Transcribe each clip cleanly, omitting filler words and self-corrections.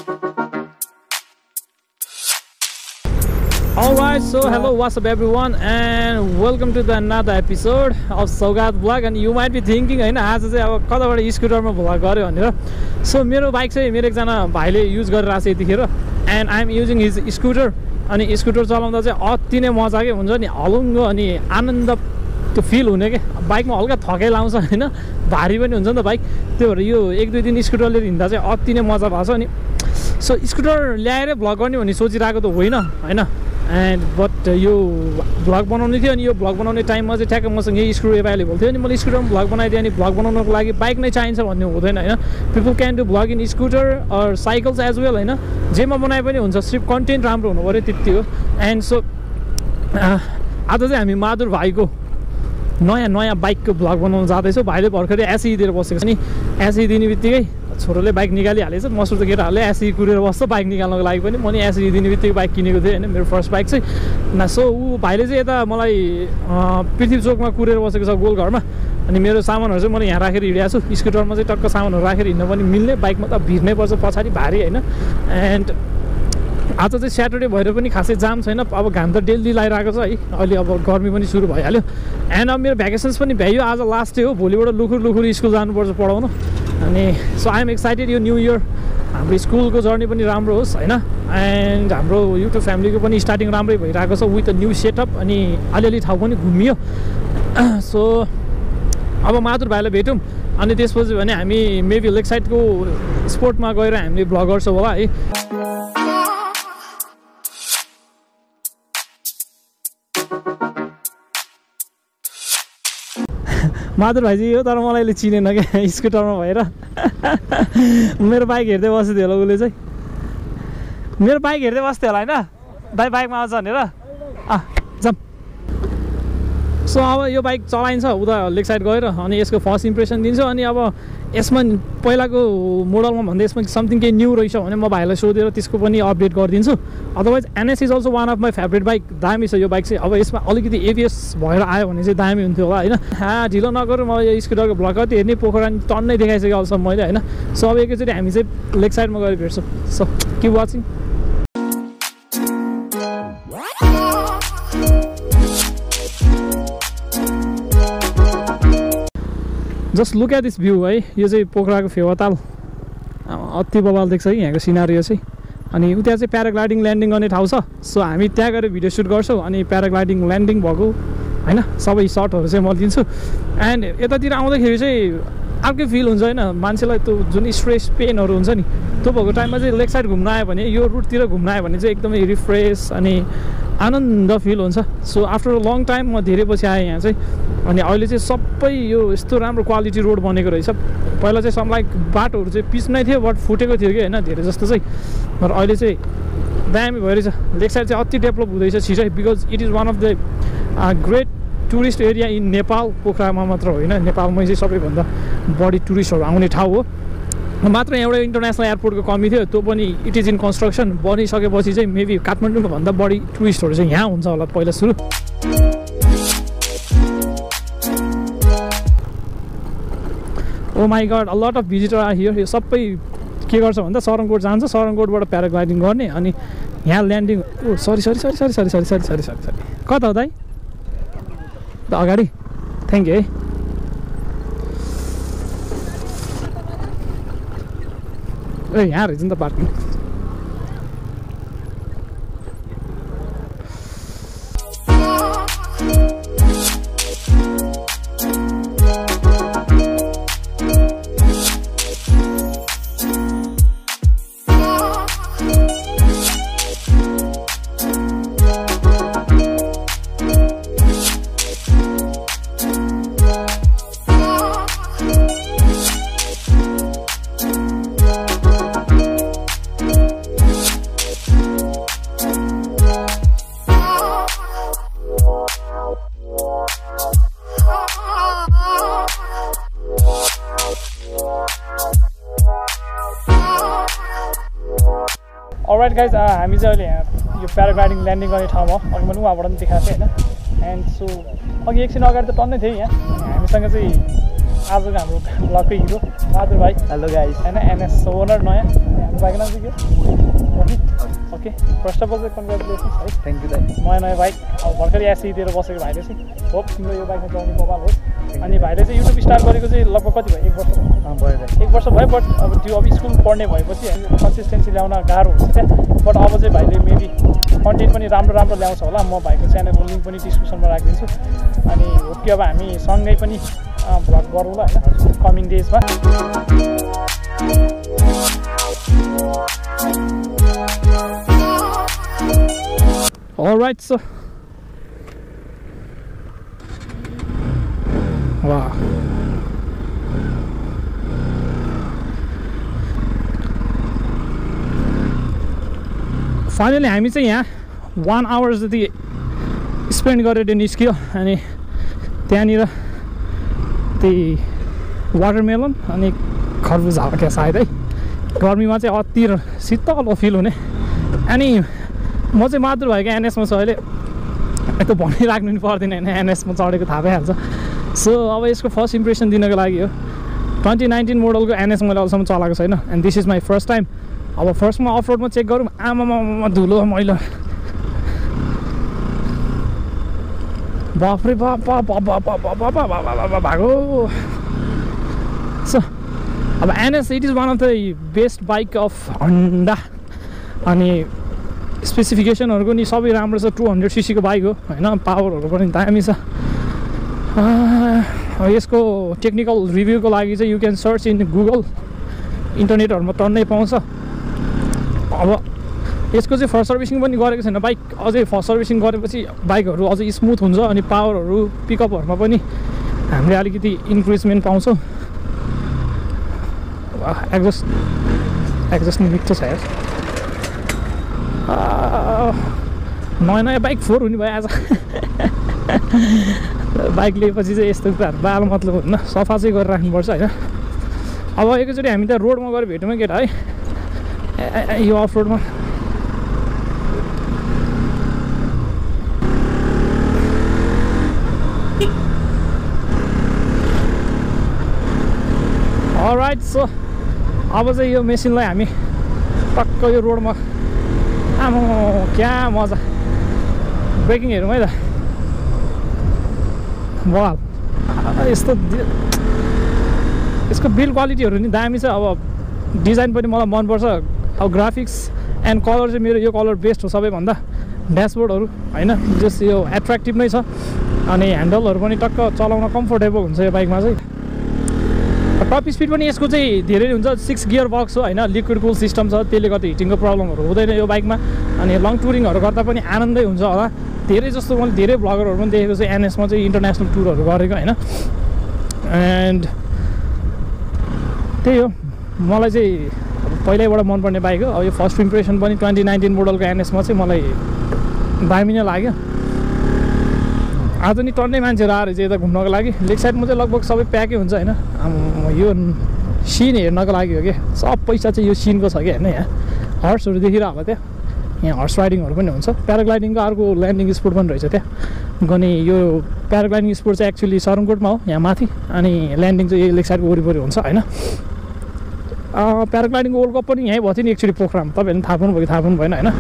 Alright, so hello, what's up everyone and welcome to the another episode of Saugat Vlog. And you might be thinking हैन आज चाहिँ अब कताबाट स्कुटरमा vlog गर्यो भनेर. सो मेरो बाइक चाहिँ मेरो एकजना भाइले युज गरिरहेको छ यतिखेर and I am using his scooter. अनि स्कुटर चलाउँदा चाहिँ अति नै मजा के हुन्छ नि, हलुङ्गो अनि आनन्द त्यो फिल हुने के. बाइकमा हल्का थकाइ लाउँछ हैन, भारी पनि हुन्छ नि त बाइक. त्यो भएर यो एक दुई दिन स्कुटरले हिँड्दा चाहिँ अति नै मजा भएको छ. अनि सो स्कुटर ल्याएर भ्लग गर्ने भन्ने सोचिरहेको त होइन हैन, एन्ड बट यो भ्लग बनाउने थियो. अनि यो भ्लग बनाउने टाइममा चाहिँ ठ्याक्कै मसँग यही स्क्रु एभाइलेबल थियो. अनि मैले स्कुटरमा भ्लग बनाइदिएँ. अनि भ्लग बनाउनको लागि बाइक नै चाहिन्छ भन्ने हुँदैन हैन. People can do vlog in scooter or cycles as well हैन. जेमा बनाए पनि हुन्छ, सिर्फ कन्टेन्ट राम्रो हुनु पऱ्यो, त्यति हो. एन्ड सो आज चाहिँ हामी माधुर भाइको नयाँ बाइकको भ्लग बनाउनु जाँदैछौँ. भाइले भर्खरै एसई दिएर बसेको छ. अनि एसई दिने बित्तिकै छोरोले बाइक निकालिहालेछ. मसुर त केटाहरूले एसई कुरेर बस्छ बाइक निकाल्नको लागि पनि. म नि एसई दिने बित्तिकै बाइक किनेको थिएँ होइन, मेरो फर्स्ट बाइक चाहिँ. सो ऊ भाइले चाहिँ यता मलाई पृथ्वी चोकमा कुरेर बसेको छ गोलघरमा. अनि मेरो सामानहरू चाहिँ मैले यहाँ राखेर हिँडेको छु. स्कुटरमा चाहिँ टक्क सामानहरू राखेर हिँड्न पनि मिल्ने, बाइकमा त भिर्नै पर्छ पछाडि भारी होइन. एन्ड आज चाहिँ स्याटरडे भएर पनि खासै जाम छैन. अब घाम त डेली लगाइरहेको छ है. अहिले अब गर्मी पनि सुरु भइहाल्यो. एन्ड अब मेरो भ्याकेसन्स पनि भ्यायो. आज लास्ट डे हो, भोलिबाट लुखुर स्कुल जानुपर्छ पढाउनु. अनि सो आई एम एक्साइटेड. यो न्यू इयर हाम्रो स्कुलको जर्नी पनि राम्रो होस् होइन. एन्ड हाम्रो युट्युब फ्यामिलीको पनि स्टार्टिङ राम्रै भइरहेको छ विथ अ न्यू सेटअप. अनि अलिअलि ठाउँ पनि घुमियो. सो अब माधुर भाइलाई भेटौँ. अनि त्यसपछि भने हामी मेबी लेक साइडको स्पोर्टमा गएर हामीले भ्लग गर्छौँ होला है. माधुर भाइजी हो, तर मलाई अहिले चिनेन क्या स्कुटरमा भएर. मेरो बाइक हेर्दै बस्थ्यो होला उसले चाहिँ. मेरो बाइक हेर्दै बस्थ्यो होला होइन, दाइ बाइकमा आउँछ भनेर. जाम. सो अब यो बाइक चलाइन्छ उता लेक साइड गएर. अनि यसको फर्स्ट इम्प्रेसन दिन्छ. अनि अब यसमा पहिलाको मोडलमा भन्दा यसमा समथिङ केही न्यू रहेछ भने म भाइलाई सोधेर त्यसको पनि अपडेट गरिदिन्छु. Otherwise NS is also one of my favourite bike. दामी छ यो बाइक चाहिँ. अब यसमा अलिकति एबिएस भएर आयो भने चाहिँ दामी हुन्थ्यो होला होइन. ढिलो नगरौँ, म यो स्कुटरको भ्लग कति हेर्ने, पोखरा टन्नै देखाइसक्यो अहिलेसम्म मैले होइन. सो अब एकैचोटि हामी चाहिँ लेक साइडमा गएर भेट्छौँ. So keep watching. Just look at this view है. यो चाहिँ पोखराको फेवाताल अति बवाल देख्छ कि यहाँको सिनारियो चाहिँ. अनि उता चाहिँ प्याराग्लाइडिङ ल्यान्डिङ गर्ने ठाउँ छ. सो हामी त्यहाँ गएर भिडियो सुट गर्छौँ. अनि प्याराग्लाइडिङ ल्यान्डिङ भएको होइन सबै सर्टहरू चाहिँ म दिन्छु. एन्ड यतातिर आउँदाखेरि चाहिँ अर्कै फिल हुन्छ होइन. मान्छेलाई त्यो जुन स्ट्रेस पेनहरू हुन्छ नि, त्यो भएको टाइममा चाहिँ लेक साइड घुम्न आयो भने, यो रुटतिर घुम्न आयो भने चाहिँ एकदमै रिफ्रेस अनि आनन्द फिल हुन्छ. So after a long time म धेरै पछि आएँ यहाँ चाहिँ. अनि अहिले चाहिँ सबै यो यस्तो राम्रो क्वालिटी रोड बनेको रहेछ. पहिला चाहिँ सम लाइक बाटोहरू चाहिँ पिच नै थियो, बट फुटेको थियो कि होइन धेरै जस्तो चाहिँ. तर अहिले चाहिँ दामी भइरहेछ. लेक साइड चाहिँ अति डेभलप हुँदैछ छिटै. Because it is one of the great tourist area in Nepal. पोखरामा मात्र होइन, नेपालमै चाहिँ सबैभन्दा बढी टुरिस्टहरू आउने ठाउँ हो. मात्र एउटा इन्टरनेसनल एयरपोर्टको कमी थियो, त्यो पनि इट इज इन कन्स्ट्रक्सन. बनिसकेपछि चाहिँ मेबी काठमाडौँको भन्दा बढी टुरिस्टहरू चाहिँ यहाँ हुन्छ होला पहिला सुरु. Oh my god, a lot of visitor are here. यो सबै के गर्छ भन्दा सरङकोट जान्छ, सरङकोटबाट प्याराग्लाइडिङ गर्ने. अनि यहाँ ल्यान्डिङ. ओ सरी कता हो दाइ? त अगाडि. थ्याङ्क यू है. ए यहाँ रहेछ नि त पार्किङ. अलराइट गाइज, हामी चाहिँ अहिले यहाँ यो प्याराग्लाइडिङ ल्यान्डिङ गर्ने ठाउँमा अघि मैले उहाँबाट पनि देखाएको थिएँ होइन. एन्ड सो अघि एकछिन अगाडि त टन्नै थिएँ यहाँ. हामीसँग चाहिँ आजको हाम्रो ब्लगको हिरो बहादुर भाइ। Hello guys. होइन एनएस ओनर नयाँ। हाम्रो बाइकको नाम चाहिँ के? ओके फर्स्ट अफ अल चाहिँ कङ्ग्रेचुलेसन्स है। थ्याङ्क यू दाइ। नयाँ बाइक अब भर्खरै एससी दिएर बसेको भाइले चाहिँ होप तिम्रो यो बाइकमा चलाउने मोबाइल होस्। अनि भाइले चाहिँ युट्युब स्टार्ट गरेको चाहिँ लगभग कति भयो? 1 वर्ष भयो। 1 वर्ष भयो बट अब त्यो अब स्कुल पढ्ने भएपछि कन्सिस्टेन्सी ल्याउन गाह्रो हुन्छ क्या। बट अब चाहिँ भाइले मेबी कन्टेन्ट पनि राम्रो ल्याउँछ होला। म भाइको च्यानलको लिङ्क पनि डिस्क्रिप्सनमा राखिदिन्छु। अनि होप कि अब हामी सँगै पनि भ्लग गरौँला होइन कमिङ डेजमा। Alright, so wow. Finally हामी चाहिँ यहाँ 1 hour जति स्पेन्ड गरेर निस्क्यो। अनि त्यहाँनिर त्यही वाटरमेलन अनि खरबुज हावा क्या सायद है। गर्मीमा चाहिँ अति शीतल फिल हुने। अनि म चाहिँ बहादुर भाइको एनएसमा छु अहिले। यस्तो भनिराख्नु नि पर्दैन होइन एनएसमा चढेको थाहा भइहाल्छ। सो अब यसको फर्स्ट इम्प्रेसन दिनको लागि हो 2019 मोडलको एनएस मैले अहिलेसम्म चलाएको छैन। And this is my first time. अब फर्स्टमा अफ रोडमा चेक गरौँ। आमामा धुलो मैलो बाफ्रे भएको। सो अब NS it is one of the best bike of Honda. अनि स्पेसिफिकेसनहरूको नि सबै राम्रो छ। 200 cc को बाइक हो होइन। पावरहरू पनि दामी छ। यसको टेक्निकल रिभ्यूको लागि चाहिँ you can search in Google. इन्टरनेटहरूमा टन्नै पाउँछ। अब यसको चाहिँ फर्स्ट सर्भिसिङ पनि गरेको छैन बाइक। अझै फर्स्ट सर्भिसिङ गरेपछि बाइकहरू अझै स्मुथ हुन्छ। अनि पावरहरू पिकअपहरूमा पनि हामीले अलिकति इन्क्रिजमेन्ट पाउँछौँ। एक्जस्ट मिठो छ यार। नयाँ बाइक फोहोर हुने भयो आज। बाइक लिएपछि चाहिँ यस्तो कुराहरू बाल मतलब हुन्न। सफा चाहिँ गरेर राख्नुपर्छ होइन। अब एकैचोटि हामी त रोडमा गएर भेटौँ केटा है यो अफ रोडमा। अलराइट सो अब चाहिँ यो मेसिनलाई हामी टक्क यो रोडमा आमा क्या मजा। ब्रेकिङ हेरौँ है त। बल यस्तो यसको बिल्ड क्वालिटीहरू नि दामी छ। अब डिजाइन पनि मलाई मनपर्छ। अब ग्राफिक्स एन्ड कलर चाहिँ मेरो यो कलर बेस्ट हो सबैभन्दा। ड्यासबोर्डहरू होइन जस यो एट्र्याक्टिभ नै छ। अनि ह्यान्डलहरू पनि टक्क चलाउन कम्फोर्टेबल हुन्छ यो बाइकमा चाहिँ। टप स्पिड पनि यसको चाहिँ धेरै हुन्छ। 6 गियर बक्स हो होइन। लिक्विड कुल सिस्टम छ। त्यसले गर्दा हिटिङको प्रब्लमहरू हुँदैन यो बाइकमा। अनि लङ टुरिङहरू गर्दा पनि आनन्दै हुन्छ होला। धेरै जस्तो मैले धेरै ब्लगरहरू पनि देखेको चाहिँ एनएसमा चाहिँ इन्टरनेसनल टुरहरू गरेको होइन। एन्ड त्यही हो मलाई चाहिँ पहिल्यैबाट मनपर्ने बाइक हो। अब यो फर्स्ट इम्प्रेसन पनि 2019 मोडलको एनएसमा चाहिँ मलाई दामी नै लाग्यो। आज नि टन्नै मान्छेहरू आएर चाहिँ यता घुम्नको लागि। लेक साइडमा चाहिँ लगभग सबै प्याकै हुन्छ होइन। यो सिन हेर्नको लागि हो कि सब पैसा चाहिँ यो सिनको छ कि होइन। यहाँ हर्सहरू देखिरहेको होला। त्यहाँ यहाँ हर्स राइडिङहरू पनि हुन्छ। प्याराग्लाइडिङको अर्को ल्यान्डिङ स्पोट पनि रहेछ त्यहाँ। अनि यो प्याराग्लाइडिङ स्पोट चाहिँ एक्चुअली सरङकोटमा हो यहाँ माथि। अनि ल्यान्डिङ चाहिँ लेक साइडको वरिपरि हुन्छ होइन। प्याराग्लाइडिङको वर्ल्ड कप पनि यहीँ भएको थियो नि एक्चुअली प्रोग्राम। तपाईँहरूले थाहा पाउनुभयो कि थाहा पाउनु भएन होइन।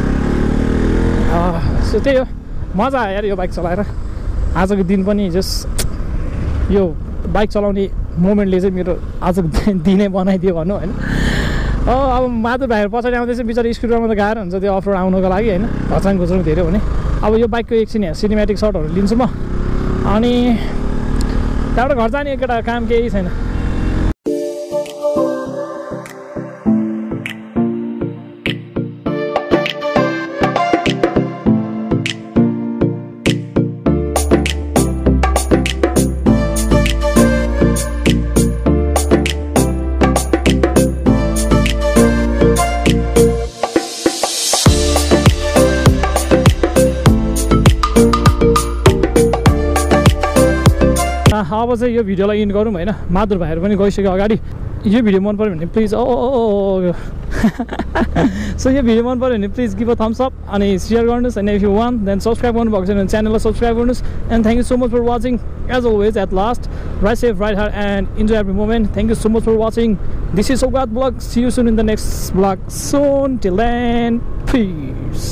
सो त्यही हो मजा आयो यार यो बाइक चलाएर। आजको दिन पनि जस यो बाइक चलाउने मोमेन्टले चाहिँ मेरो आजको दिनै बनाइदियो भनौँ होइन। अब बहादुर भाइहरू पछाडि आउँदैछ बिचरा स्कुटरमा त गाह्रो हुन्छ त्यो अफरोड आउनुको लागि होइन। घचाङ घुचाङ धेरै हुने। अब यो बाइकको एकछिन यहाँ सिनेमेटिक सर्टहरू लिन्छु म। अनि त्यहाँबाट घर जाने केटा काम केही छैन। अब चाहिँ यो भिडियोलाई इन्ड गरौँ होइन। बहादुर भाइहरू पनि गइसक्यो अगाडि। यो भिडियो मन पऱ्यो भने प्लिज सो यो भिडियो मन पऱ्यो भने please give a thumbs up अनि सेयर गर्नुहोस् अनि if you want then subscribe गर्नुभएको छैन भने च्यानललाई सब्सक्राइब गर्नुहोस् and thank you so much for watching as always at last ride safe ride hard and enjoy every moment thank you so much for watching this is Saugat blog see you soon in the next blog soon till then peace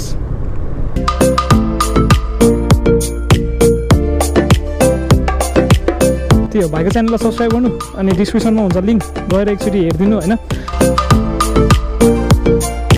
त्यो भाइको च्यानललाई subscribe गर्नु अनि डिस्क्रिप्सनमा हुन्छ link गएर एकचोटि हेरिदिनु होइन